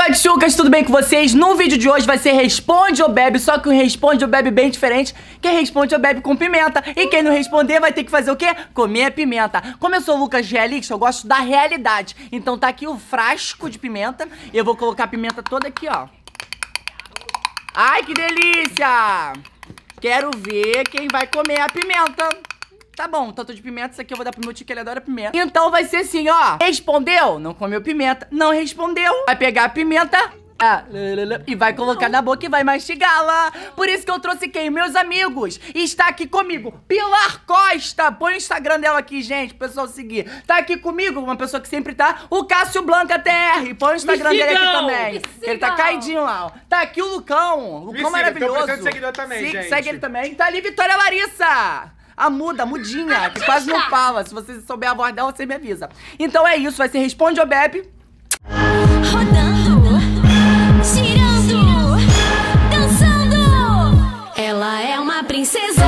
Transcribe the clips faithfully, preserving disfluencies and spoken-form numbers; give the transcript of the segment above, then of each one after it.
Guachucas, tudo bem com vocês? No vídeo de hoje vai ser Responde ou Bebe, só que um Responde ou Bebe bem diferente. Quem responde ou bebe com pimenta. E quem não responder vai ter que fazer o quê? Comer a pimenta. Como eu sou o Lucas Realista, eu gosto da realidade. Então tá aqui o frasco de pimenta. E eu vou colocar a pimenta toda aqui, ó. Ai, que delícia! Quero ver quem vai comer a pimenta. Tá bom, tanto de pimenta, isso aqui eu vou dar pro meu tio que ele adora pimenta. Então vai ser assim, ó. Respondeu? Não comeu pimenta. Não respondeu? Vai pegar a pimenta ah, e vai colocar na boca e vai mastigá-la. Por isso que eu trouxe quem? Meus amigos. E está aqui comigo, Pilar Costa. Põe o Instagram dela aqui, gente, pro pessoal seguir. Tá aqui comigo, uma pessoa que sempre tá, o Cássio Blanca T R. Põe o Instagram dele aqui também. Que ele tá caidinho lá, ó. Tá aqui o Lucão. O Lucão maravilhoso. Tô precisando de seguidor também, Siga, gente. Segue ele também. Tá ali Vitória Larissa. A muda, a mudinha, que quase não fala. Se você souber a voz dela, você me avisa. Então é isso, vai ser Responde ou Bebe. Rodando, girando, dançando. Ela é uma princesa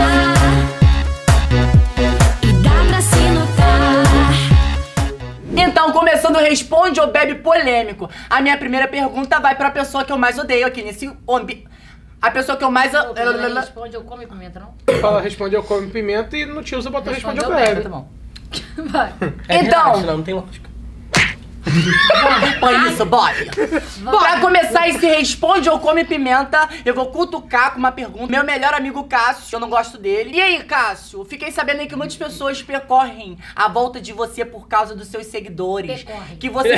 e dá pra se notar. Então, começando o Responde ou Bebe polêmico. A minha primeira pergunta vai pra pessoa que eu mais odeio aqui nesse ambiente. A pessoa que eu mais... Não, ela responde, eu como pimenta, não? Fala, responde, eu como pimenta e no tio você bota responde, eu Bebe, bebe. tá bom. Vai. Então... Não, não tem lógica. Põe isso, bora. Pra começar esse Responde ou Come Pimenta, eu vou cutucar com uma pergunta. Meu melhor amigo Cássio, eu não gosto dele. E aí, Cássio? Fiquei sabendo aí que muitas pessoas percorrem a volta de você por causa dos seus seguidores. Percorrem. Que você...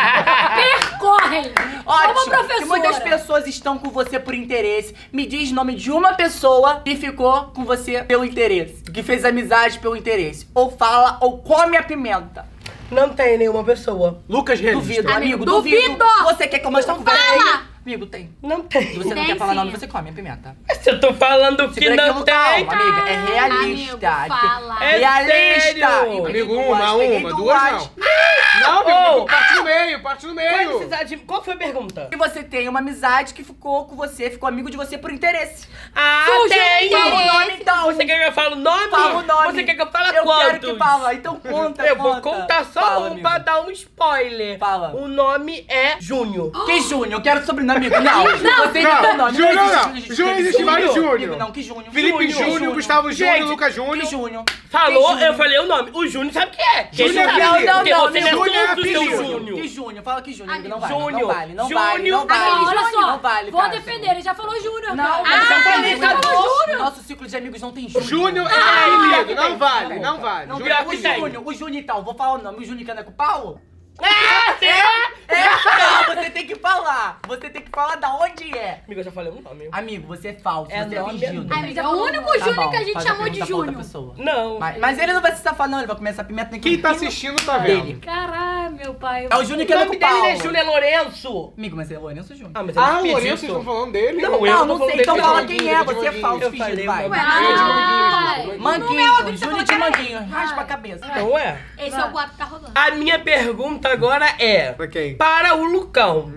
Percorrem! Ótimo, Como professora. que muitas pessoas estão com você por interesse. Me diz nome de uma pessoa que ficou com você pelo interesse. Que fez amizade pelo interesse. Ou fala ou come a pimenta. Não tem nenhuma pessoa. Lucas Realista. Duvido, amigo, Amigo, duvido. duvido. Você quer que eu mostre a conversa? Fala. Amigo, tem. Não tem. Se você não Tem quer falar sim. nome, você come a pimenta. Se eu tô falando que Segura aqui, não Lucão, tem. amiga. É realista. Amigo, fala. É Realista. sério. Amigo, Peguei uma, duas, peguei uma, duas. duas não. Não, amigo, Oh. parte no meio, parte no Qual, meio. necessidade- Qual foi a pergunta? E você tem uma amizade que ficou com você, ficou amigo de você por interesse. Ah, Surgiu tem! um Fala o nome, então. Você quer que eu fale o nome? Fala o nome. Você quer que eu fale Eu quantos? quero que fala. Então conta, Eu vou conta. contar só Fala, um amigo. pra dar um spoiler. Fala. O nome é Júnior. Que Júnior? Eu quero sobrenome, amigo. Não, você Não, inventou nome. Júnior não. existe Júnior existe vários Amigo, Júnior. não, que Júnior? Felipe Júnior, Gustavo Júnior, Gente, Lucas Que Júnior. Júnior? Falou, Júnior? eu falei o nome. O Júnior sabe o que é? Júnior é Não, apelido. não, Porque não, você amigo. não Júnior é é do seu apelido. Júnior. Que Júnior? Fala que Júnior, amigo. Não Amigo, vale, não Júnior. vale, não Júnior. vale, não vale. Amigo, olha só, Não vale, vou Cássio. defender, ele já falou Júnior. Não, ah, mas eu falei, ele já nosso- falou Júnior. Nosso ciclo de amigos não tem Júnior. Júnior é Ah, apelido, não vale, não vale. Não, Júnior é o que tem. apelido. Júnior, o Júnior então, vou falar o nome. O Júnior que anda com o Paulo? Ah, você é? É, não, você tem que falar. Você tem que falar da onde é. Amigo, eu já falei o nome. Amigo, você é falso, É você é nome, fingido. é Amigo, é o único Tá Júnior bom, que a gente faz a chamou de pergunta pra outra Júnior. pessoa. Não. Mas, mas ele não vai se safar não, ele vai comer essa pimenta nem Quem tá com- assistindo tá dele. vendo. Caralho, meu pai. É o Júnior que O anda nome com o dele Paulo. é Júnior Lourenço. Amigo, mas é Lourenço Júnior. Ah, mas Ah, ele o pediu Lourenço, isso. vocês estão falando dele? Não, eu Não, tô não falando sei, dele. então de fala manguinho, quem é, de você é manguinho. falso, Eu fingido, falei, vai. mas- Manguinho de Vai. manguinho. Manguinho, Não é óbvio que Júnior tá de falando. manguinho, raspa a cabeça. Não é? Esse é o boato que tá rolando. A minha pergunta agora é... Pra quem? Para o Lucão.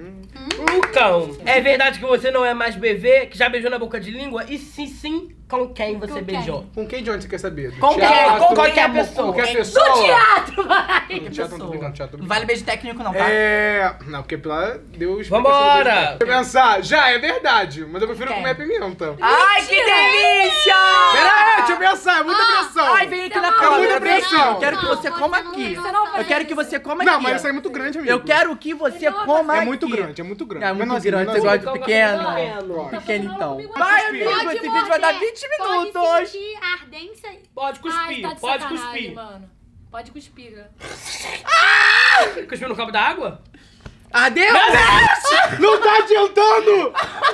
Lucão, é verdade que você não é mais bebê, que já beijou na boca de língua? E se sim, com quem você Com quem? beijou? Com quem de onde você quer saber? Do Com quem? teatro? Com qualquer quem, pessoa. Qualquer Quem? pessoa? Do teatro, vai. No teatro, não tô Pessoa. brincando, teatro, tô Não brincando. vale beijo técnico não, tá? É... Não, porque Pilar deu... Vambora! Deixa eu pensar. Já, é verdade, mas eu prefiro Quem? comer pimenta. Ai, que delícia! Pera aí, deixa eu pensar, é muita pressão. Ai, vem aqui na É câmera. muita vem aqui. pressão. Eu quero que Não, você você coma não- aqui. você não vai Eu quero que fazer você coma aqui. Não, mas isso aí é muito grande, amigo. Eu quero que você Ele não vai coma É aqui. muito grande, é muito grande. É muito Menorzinho, grande, você menorzinho. gosta de pequeno? Pequeno. Pequeno então. comigo. Vai, Pode amigo, Pode esse vídeo vai dar morder, vinte Pode minutos. sentir a ardência. Pode cuspir, Ai, tá de pode sacanagem, cuspir. mano. Pode cuspir. né? Cuspiu no copo d'água? Adeus! Não tá adiantando!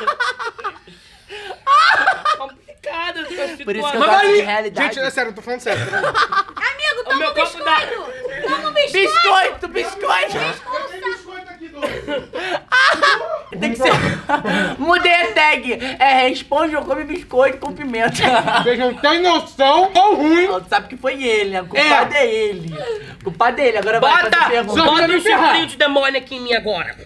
Complicado essa situação. Por isso que eu Mas gosto de aí- realidade. Gente, é sério, eu tô falando sério. Amigo, O meu toma um copo d'água. biscoito. Toma um biscoito. Biscoito, biscoito! Tem biscoito aqui, doce. Tem que ser... Mudei a tag. É responde ou come biscoito com pimenta. Vocês não têm noção quão ruim. Você sabe que foi ele, né? O culpado é, é ele. O culpado é ele. Agora vai fazer Bota, pergunta. Só- bota me um ferrar. chifrinho de demônio aqui em mim agora.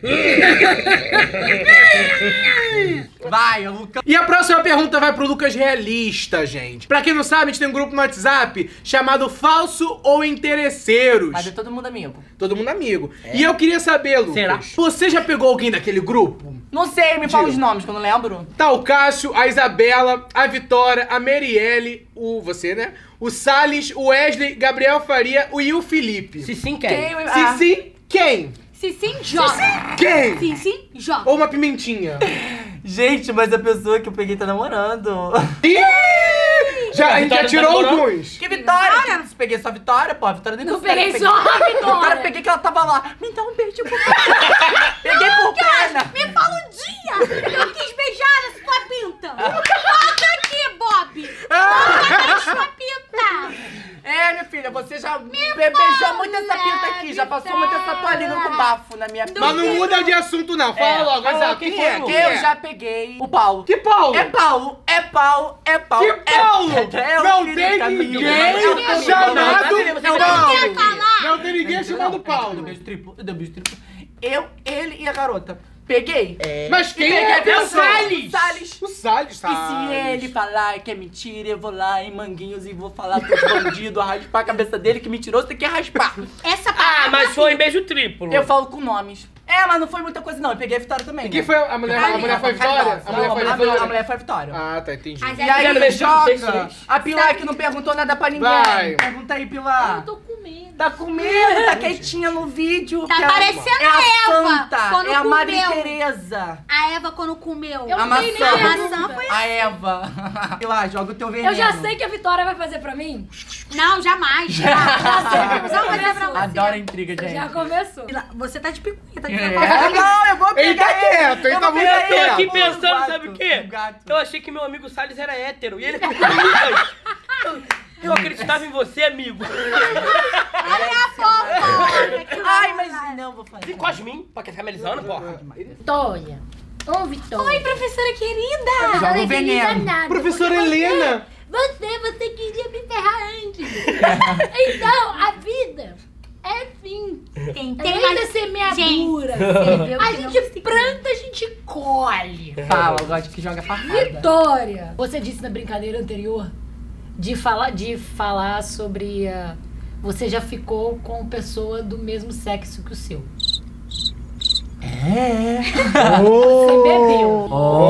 Vai, o Lucas. E a próxima pergunta vai pro Lucas Realista, gente. Pra quem não sabe, a gente tem um grupo no WhatsApp chamado Falso ou Interesseiros. Mas é todo mundo amigo. Todo mundo amigo. E eu queria saber, Lucas. Será? Você já pegou alguém daquele grupo? Não sei, me fala Diga. os nomes, que eu não lembro. Tá o Cássio, a Isabela, a Vitória, a Marielle, o... você, né? O Salles, o Wesley, Gabriel Faria o, e o Felipe. Se sim, Quem? quem? Ah. Se sim, quem? Se sim, joga. Quem? Sim, sim, joga. Ou uma pimentinha? Gente, mas a pessoa que eu peguei tá namorando. Ih! Já, a gente já Vitória tirou tá namorando? alguns. Que Vitória? Que peguei só a Vitória, pô. A Vitória nem Não considera peguei que só a Vitória. Vitória, peguei que ela tava lá. Me dá um beijo, por favor. Peguei por pena. Me fala um dia. Eu quis beijar essa sua pinta. Volta aqui, Bob. Volta aqui, sua pinta. É, minha filha, você já be beijou muito essa pinta aqui. Já passou muito essa tua língua com bafo na minha pinta. Mas não muda de assunto, não. Fala É, logo, fala exato. quem Quem foi, é? Lu? Quem Eu é? já peguei o Paulo. Que Paulo? É Paulo, é Paulo, é Paulo. Que é Paulo? É o Não filho tem da minha ninguém irmã. É o filho chamado da minha irmã. Paulo. Quer falar? Não tem ninguém chamado Eu Paulo. dei beijo triplo, eu dei beijo triplo. Eu, ele e a garota. Peguei. Mas quem Peguei é? a pessoa. Salles. Salles. O Salles. E se Salles. ele falar que é mentira, eu vou lá em Manguinhos e vou falar pros bandidos, raspar a cabeça dele que mentiroso tem que raspar. Essa Ah, palavra. mas foi em beijo triplo. Eu falo com nomes. É, mas não foi muita coisa não, eu peguei a Vitória também. E quem né? foi a mulher? A mulher foi a Vitória? A mulher Não, foi a a mulher- a Vitória? mulher foi a Vitória. Ah, tá, entendi. As- E Quero aí, ver se vocês joga. três. A Pilar que não perguntou nada pra ninguém. Vai. Pergunta aí, Pilar. Eu tô com medo. Tá com medo, tá quietinha no vídeo. Tá que é- parecendo é a a Eva, Santa, quando é a Madre comeu. Teresa. A Eva quando comeu. A A maçã. maçã foi... A Eva. Pilar, joga o teu veneno. Eu já sei que a Vitória vai fazer pra mim. Não, jamais. Já sei. Só fazer pra você. Adoro a intriga, gente. Já começou. Você tá de picuinha, tá de É, picuinha. não, eu vou Ele pegar tá quieto, ele Eu tá vou muito pegar Eu tô quieto. aqui O pensando, gato, sabe o quê? o gato. Eu achei que meu amigo Salles era hétero. E ele ficou com o Lucas. Eu- Eu acreditava em você, amigo. Olha a fofoca. que Ai, vai. mas não vou fazer. Vem com as mim, pra ficar me alisando, porra. Vitória. Ô, Vitória. Oi, professora querida. Joga o Não queria veneno. nada, Professora porque você- Helena. Você, você queria me ferrar antes. Então, a vida é assim. Tentei, Além mas... de semeadura, Gente, a gente planta, a gente colhe. Fala, eu gosto que joga farrada. Vitória! Você disse na brincadeira anterior de falar, de falar sobre. ah, você já ficou com pessoa do mesmo sexo que o seu. É. Você bebeu.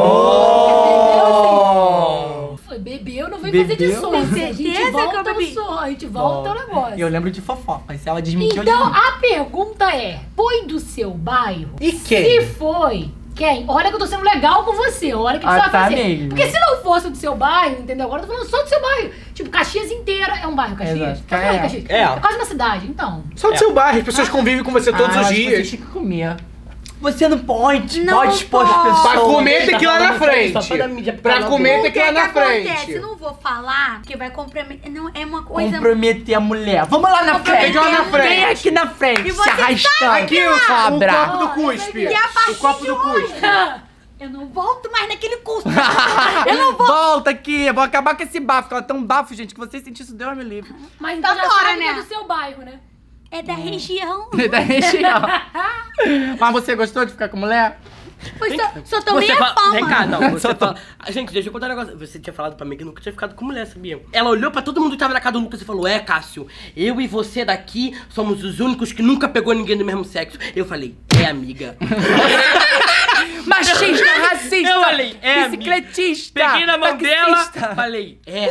Oh. Foi, bebeu, não vem fazer de Bebeu? som. Tem A certeza gente que eu volta bebi? o som, a gente volta o negócio. Eu lembro de fofoca, se ela desmentiu, Então, eu desmenti. a pergunta é: foi do seu bairro? E quem? Se foi, quem? Olha que eu tô sendo legal com você, olha que Ah, você vai tá fazer. mesmo. Porque se não fosse do seu bairro, entendeu? Agora eu tô falando só do seu bairro. Tipo, Caxias inteira é um bairro, Caxias. Exato. Tá vendo, É. Caxias? É. É quase uma cidade, então. Só do seu bairro, as pessoas convivem com você todos Ah, os acho que dias. Você tinha que comer. Você não pode, Não pode expor as pode. pessoas. Pra comer tem que ir lá na Só pra frente. dar mídia pra Pra lá comer O tem que que ir lá que na acontece? frente. Não vou falar, porque vai comprometer. Não, é uma coisa... Comprometer a mulher. Vamos lá na frente. Tem que ir lá na frente. Vem aqui na frente, E se você arrastando. Aqui o, o cobra. copo do cuspe. E a partir O copo de do hoje, cuspe. eu não volto mais naquele curso. Eu não vou. Volta aqui, eu vou acabar com esse bafo, que ela tem um bafo, gente, que você sentir isso, Deus me livre. Mas então já Adora, sabe que né? é do seu bairro, né? É da região. Da região. Mas você gostou de ficar com mulher? Pois só, só tomei Você a fala... fama. Vem cá, não. Você Só tô- fala... Ah, gente, deixa eu contar um negócio. Você tinha falado pra mim que nunca tinha ficado com mulher, sabia? Ela olhou pra todo mundo que tava na casa do Lucas e falou: é, Cássio, eu e você daqui somos os únicos que nunca pegou ninguém do mesmo sexo. Eu falei: é, amiga. Machista, racista, Eu falei, é, bicicletista, Peguei na mão dela, taxista. falei: é.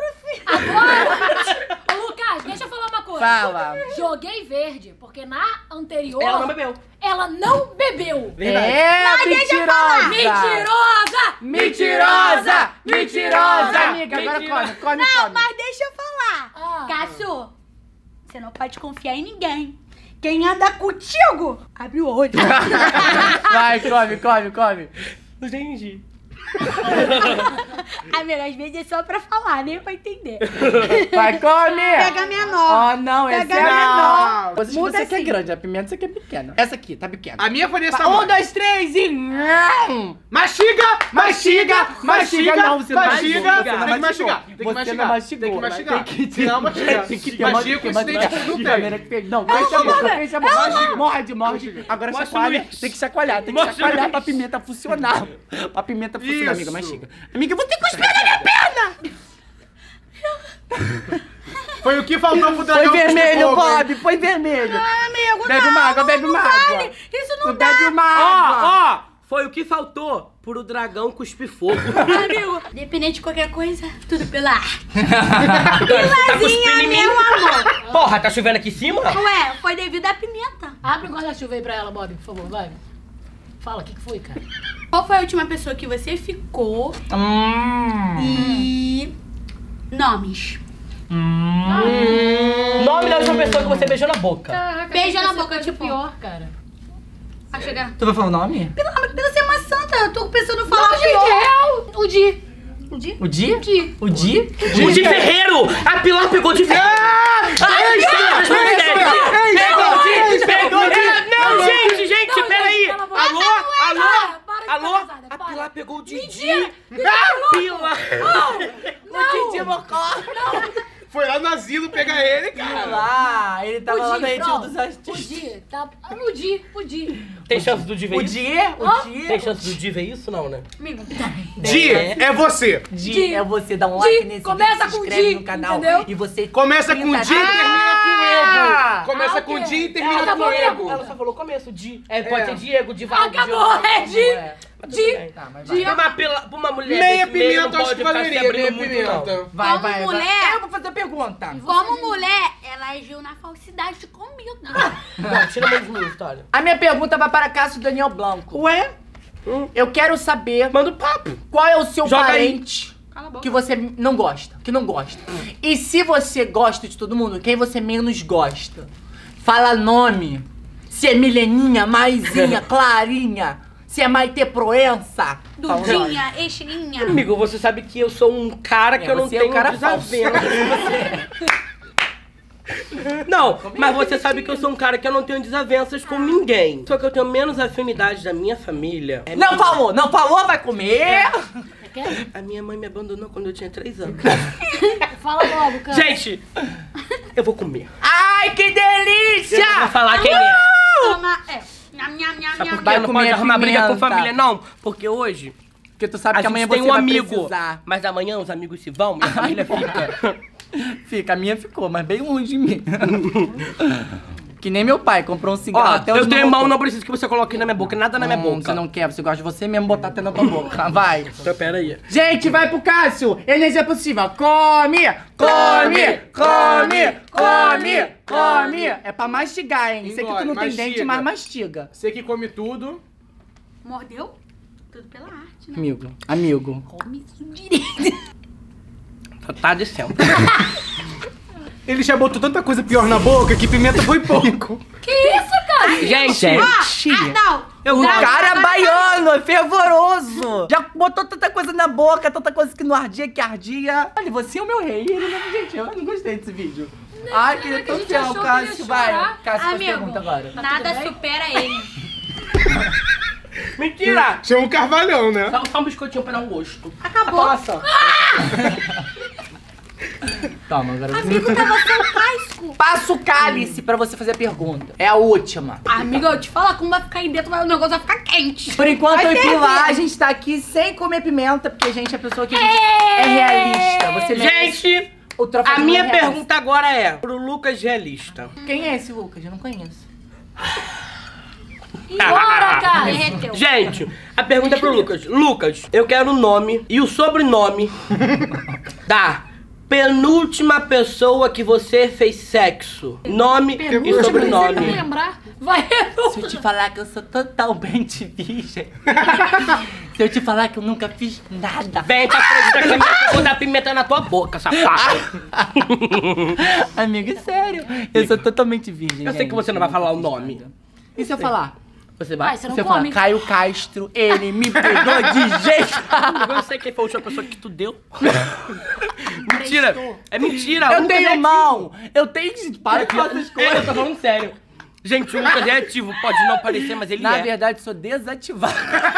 Ô, Lucas, deixa eu falar uma coisa. Fala. Joguei verde, porque na anterior. Ela não bebeu. Ela não bebeu. Verdade. É, Mas deixa eu falar. mentirosa. Mentirosa! Mentirosa! Mentirosa, amiga. Agora Mentira. come, come, Não, come. mas deixa eu falar. Ah. Cássio, você não pode confiar em ninguém. Quem anda contigo, abre o olho. Vai, come, come, come. Entendi. Amigo, às vezes é só pra falar, nem pra entender. Vai comer. Pega a menor. Oh, não, essa Pega é a menor. menor. Você, Muda você quer assim. grande, a pimenta você quer pequena. Essa aqui, tá pequena. A minha foi nessa Um, dois, três e... Mastiga, mastiga, mastiga, não, você não mastiga. mastigou, você Tem não que mastigou. mastigar, tem que Você mastigar. não mastigou. Tem que mastigar. Tem que- Senão mastigar. Tem que ter Mastiga com esse dente que não tem. Não, fecha a boca, fecha a boca. Morde, morde. Agora Mostra o chacoalha. Luiz. Tem que chacoalhar, tem que Mostra o chacoalhar Luiz. pra pimenta funcionar. Pra pimenta funcionar, Isso. amiga, mastiga. Amiga, eu vou ter que cuspir na minha perna. Foi o que faltou pro Põe dragão vermelho, cuspir fogo, hein? Bob, põe vermelho. Ah, amigo, Bebe não, uma água, não, bebe não uma vale. água. Isso não dá. Bebe uma Ó, água. ó, foi o que faltou pro dragão cuspir fogo. Amigo, independente de qualquer coisa, tudo pela arte. Você tá cuspindo em mim? meu amor. Porra, tá chovendo aqui em cima? Ué, foi devido à pimenta. Abre um guarda-chuva aí pra ela, Bob, por favor, vai. Fala, o que, que foi, cara? Qual foi a última pessoa que você ficou Hum. e... Nomes. Nome da última pessoa que você beijou na boca. Caraca, Beijo achei na que ia boca, ser tipo. pior, cara. Vai chegar. Tu vai falar o nome? Pelo amor de Deus, você é uma santa. Eu tô pensando em falar Não, o gente, pior. real. O Di. O dia? O Di? O dia. O Di? O de Ferreiro! A Pilar pegou de Ferreiro! Ai, Pegou de Pegou de Não, gente, gente, Não, peraí! gente, cala a boca. Alô? Para, Alô? para de Alô? palhaçada, A para. Pilar pegou o Didi! Mentira! Ah, Pilar! O Didi Mocó. Foi lá no asilo pegar ele, cara. Lá, ele tava lá O no Di, retiro pronto. dos O artistas. Di, tá... O Di, o Di. Tem chance do Di ver O isso? Di? Hã? O Di? Tem chance do Di ver isso? Não, né? Amigo, Di, é você. Di, Di. é você dar um Di, like nesse começa vídeo, se com inscreve Di, no canal entendeu? e você Começa com trinta Di e termina com Ah! Ego. Começa Ah, com ok. Di e termina Acabou com mesmo. Ego. Ela só falou começo, Di. É, pode É. ser Diego, Divaldo. Acabou, Diogo. é Di. É. Mas tudo Di. bem. Tá, mas Di. vai. Pra uma, pela- pra uma mulher Meia desse meio, pimenta, não acho pode que ficar se valeria. Meia abrindo muito, não. pimenta. Vai, Como vai, mulher- vai. Eu vou fazer pergunta. como mulher, ela agiu na falsidade comigo. Não, tira a mão de mim, Vitória. A minha pergunta vai para Cássio Daniel Blanco. Ué? Eu quero saber Manda o papo. qual é o seu Joga aí. parente que você não gosta, que não gosta. E se você gosta de todo mundo, quem você menos gosta? Fala nome. Se é Mileninha, Maisinha, Clarinha. Se é Maite Proença. Fala o nome. Dudinha, Extrinha. Amigo, você sabe que eu sou um cara que É, eu não você é um tenho cara falso. desavenças. Não, mas você sabe que eu sou um cara que eu não tenho desavenças com ninguém. Só que eu tenho menos afinidade da minha família. É Não minha- falou, não falou, vai comer. Quer? A minha mãe me abandonou quando eu tinha três anos. Fala logo, cara. Gente, eu vou comer. Ai, que Eu não delícia! vou falar quem é. Toma, é. Nham, nham, nham, Sabe nham. por Vai quê? Não comer pode arrumar briga com pimenta. família, não. Porque hoje Porque tu sabe a que amanhã gente tem você um vai amigo. precisar. Mas amanhã os amigos se vão e a família fica. Fica, a minha ficou, mas bem longe de mim. Que nem meu pai, comprou um cigarro Ó, até hoje eu tenho não mão, voltou. não preciso que você coloque na minha boca, nada na minha Hum, boca. Você não quer, você gosta de você mesmo botar até na tua boca. Vai. Então, pera aí. Gente, vai pro Cássio. Energia possível. Come, come, come, come, come. É pra mastigar, hein? Sei que tu Engole, não tem mastiga. dente, mas mastiga. Você que come tudo. Mordeu? Tudo pela arte, né? Amigo, amigo. Come isso direito. Só tá descendo. Ele já botou tanta coisa pior na boca que pimenta foi pouco. Que isso, cara? Gente, Ah, não. eu O gosto. cara é agora baiano, é fervoroso. Já botou tanta coisa na boca, tanta coisa que não ardia, que ardia. Olha, você é o meu rei. Ele não... Gente, eu não gostei desse vídeo. Ai, queria que a tão gente fiel, achou que Cássio. ele ia Vai, chorar. Cássio, faz Amigo, pergunta agora. Nada tudo bem? supera ele. Mentira! Chama um carvalhão, né? Só, só um biscoitinho pra dar um gosto. Acabou. Nossa. Toma, agora você... Amigo, tava sem casco. Passa o cálice pra você fazer a pergunta. É a última. Amigo, eu te falo, como vai ficar aí dentro, vai- o negócio vai ficar quente. Por enquanto, Vai eu e ferver. Pilar, a gente tá aqui sem comer pimenta, porque a gente é a pessoa que a gente é realista. Você merece Gente, o troféu a de minha mãe realista. pergunta agora é pro Lucas Realista. Quem é esse Lucas? Eu não conheço. Bora, cara. Derreteu. Gente, a pergunta é pro Lucas. Lucas, eu quero o nome e o sobrenome da penúltima pessoa que você fez sexo. Nome e Você vai sobrenome. lembrar? Vai, Se eu te falar que eu sou totalmente virgem. Se eu te falar que eu nunca fiz nada. Vem pra frente da câmera que eu vou dar pimenta na tua boca, safado. Amigo, é sério. Eu sou totalmente virgem. Eu sei gente. que você não vai falar o nunca fiz nome. nada. E se eu falar? Você vai? Vai, você não Você fala, come. Caio Castro, ele me pegou de jeito. Vai, você não Caio come. Castro, ele me pegou de jeito. Eu não sei quem foi a última pessoa que tu deu. Mentira. É mentira. o Eu Lucas é tenho ativo. mão. Eu tenho que... Para com essas É, eu coisas. tô falando sério. Gente, o Lucas é ativo. Pode não parecer, mas ele Na é. verdade, sou desativado.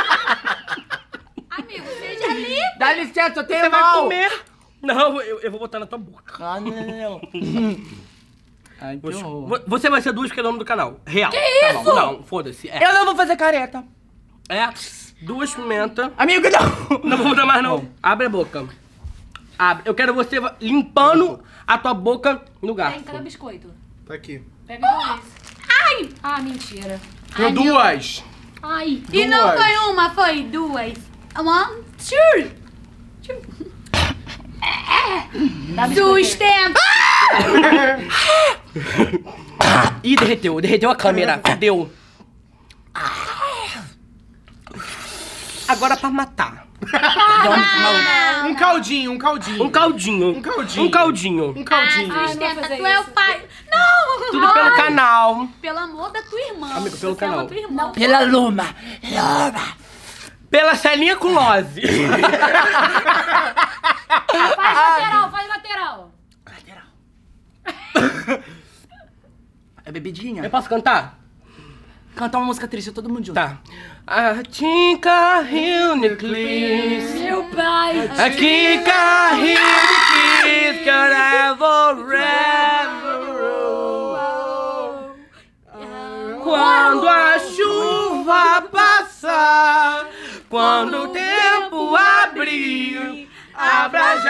Amigo, seja livre. Dá licença, eu tenho Você vai mão. comer. Não, eu, eu vou botar na tua boca. Ah, não. Ai, que horror. Vo- Você vai ser duas que é o nome do canal. Real. Que isso? Não, foda-se. É. Eu não vou fazer careta. é. Duas pimentas. Amigo, não. Não vou mudar mais, não. Bom. Abre a boca. Abre. Eu quero você limpando a tua boca no Tem, garfo. cadê o biscoito? Tá aqui. Pega igual esse. Ai! Ah, mentira. Tem duas. Ai. E não Duas. foi uma, foi duas. One, two. Dá biscoito aí. Sustenta. Ih, derreteu. Derreteu a câmera. Fudeu. Agora pra matar. Um caldinho, um caldinho. Um caldinho. Um caldinho. Um caldinho. Um caldinho. Ai, não vou Sustenta, fazer tu é o isso. pai. Não! Tudo pelo canal. Pelo amor da tua irmã. Amigo, pelo Você ama canal. tua irmã. Pela Luma. Luma. Pela celinha com lose. Faz lateral, faz lateral. Lateral. É bebidinha? Eu posso cantar? Cantar uma música triste, todo mundo junto. Tá. A Tinka Hilniclis. Meu pai. A Tinka Hilniclis. Quando a chuva passar, quando o tempo abrir, abra a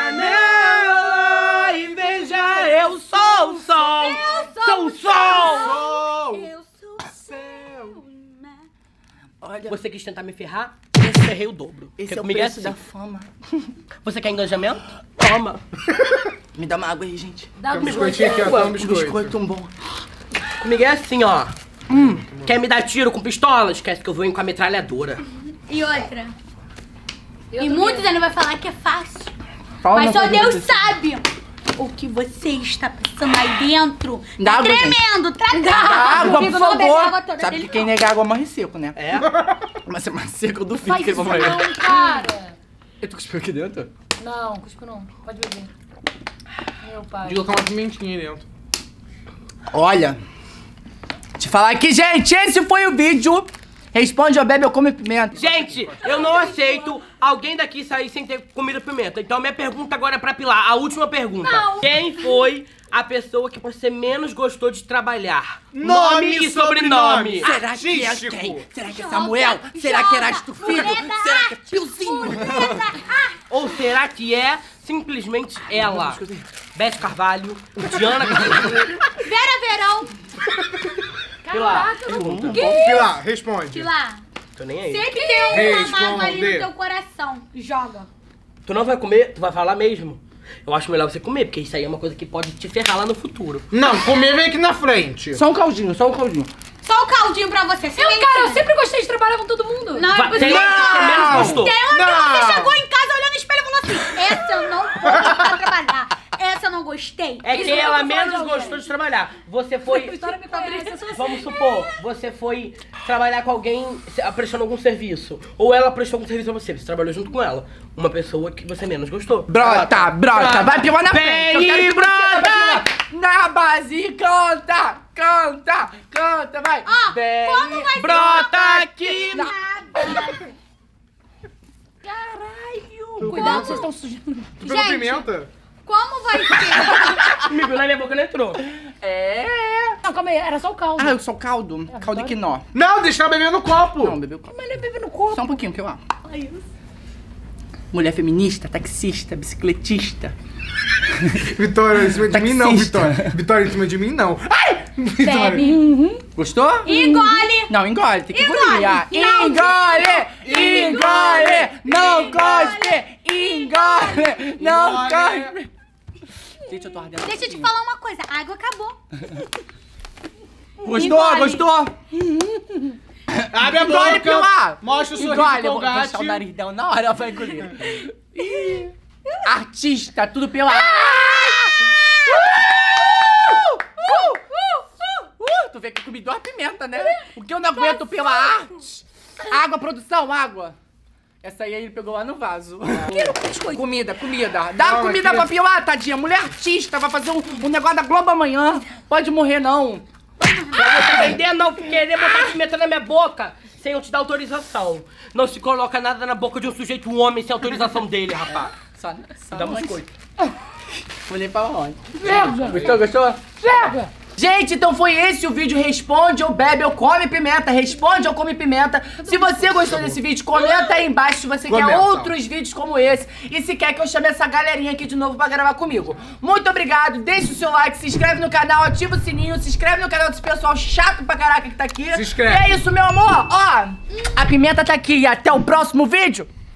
janela e veja, eu sou o sol. Sou o sol. Eu sou o céu. Olha, Você quis tentar me ferrar? Eu ferrei o dobro. esse Porque é o comigo preço assim. da fama. Você quer engajamento? Toma. Me dá uma água aí, gente. Dá Tem um um biscoito. biscoitinho aqui, ó. Tá um Um biscoito. biscoito tão bom. Comigo é assim, ó. Hum. Quer me dar tiro com pistola? Esquece que eu vou ir com a metralhadora. E outra. Eu E tô muitos vendo. ainda vai falar que é fácil. Fala Mas uma só coisa Deus pra você. sabe o que você está pensando aí dentro. Dá Tá água, gente. tremendo, tá Dá água, por Amigo, não bebe favor. água toda Sabe dele, que quem não. negar água morre seco, né? É? Mas se mais seco, eu duvido Faz que ele isso vai morrer. não, cara. Eu tô cuspindo aqui dentro? Não, cuspe não. Pode beber. Meu pai. De colocar uma pimentinha aí dentro. Olha, te falar aqui, gente, esse foi o vídeo. Responde ou bebe ou come pimenta. Gente, eu não aceito alguém daqui sair sem ter comido pimenta. Então minha pergunta agora é pra Pilar. A última pergunta. Não. Quem foi a pessoa que você menos gostou de trabalhar? Nome e sobrenome. Será que é Artístico. quem? Será que é Samuel? Será que era Astro Filho? Será que é Piozinho? Ou será que é simplesmente ela? Beth Carvalho, Diana Carvalho. Vera Verão. Pilar, Caraca, pergunta. Pilar, responde. Pilar, Tô nem aí. sempre tem uma mágoa ali Responde. no teu coração. Joga. Tu não vai comer? Tu vai falar mesmo? Eu acho melhor você comer, porque isso aí é uma coisa que pode te ferrar lá no futuro. Não, comer vem aqui na frente. Só um caldinho, só um caldinho. Só o caldinho pra você. Você Eu, tem cara, que- eu sempre gostei de trabalhar com todo mundo. Não, Vai, é tem possível. uma que você menos gostou. Tem uma que Não. você chegou em casa olhando no espelho e falou assim: essa eu não vou pra trabalhar. Essa eu não gostei. É Isso que eu ela tô menos falando, gostou de trabalhar. Você foi... A história me conhece, eu sou assim. Vamos supor, você foi trabalhar com alguém se- prestando algum serviço. Ou ela prestou algum serviço a você, você trabalhou junto com ela. Uma pessoa que você menos gostou. Brota, brota, vai pior na frente. Eu Vem, quero que você brota! vai na base, canta, canta, canta, vai. Ó, Vem, como vai ser Brota uma aqui! Nada. Caralho. Cuidado, vocês estão sujando. Tu pegou Gente. pimenta? Como vai ser? Amigo, na minha boca não entrou. É. Não, calma aí, era só o caldo. Ah, eu sou caldo. Caldo e quinó. Não, deixa ela beber no copo. Não, bebeu copo. Mas ele bebe no corpo. Só um pouquinho, que eu amo. Mulher feminista, taxista, bicicletista. Vitória, em cima de mim não, Taxista. Vitória. Vitória, em cima de mim não. Ai! Vitória. Bebe. Uhum. Gostou? Engole. Não, engole, tem que Engole. engolir. Ah, Não, engole! Engole! Não cospe! Engole! Não Engole. cospe! Gente, eu tô ardendo. Deixa eu te falar uma coisa. A água acabou. Gostou? Engole. Gostou? Abre a Engole, boca. Pilar! Mostra o sorriso Engole, eu vou colgate. deixar o nariz dela na hora, ela vai engolir. Ih, Artista, tudo pela... Uh! Uh! Uh! Uh! Tu vê que comida é uma pimenta, né? O que eu não aguento pela arte. Água, produção, água. Essa aí ele pegou lá no vaso. Comida, comida. Dá Não, comida aqui- pra Pilar, tadinha. Mulher artista, vai fazer um, um negócio da Globo amanhã. Pode morrer, não. Pra vender não, querer botar pimenta na minha boca sem eu te dar autorização. Não se coloca nada na boca de um sujeito, um homem, sem autorização dele, rapaz. Só, só Dá umas coisas. Olhei pra onde? Gostou, gostou? Gente, então foi esse o vídeo Responde ou Bebe ou Come Pimenta. Responde ou Come Pimenta. Se você gostou desse vídeo, comenta aí embaixo se você quer Comenta. outros vídeos como esse. E se quer que eu chame essa galerinha aqui de novo pra gravar comigo. Muito obrigado, deixa o seu like, se inscreve no canal, ativa o sininho, se inscreve no canal desse pessoal chato pra caraca que tá aqui. Se inscreve. E é isso, meu amor. Ó, a pimenta tá aqui e até o próximo vídeo.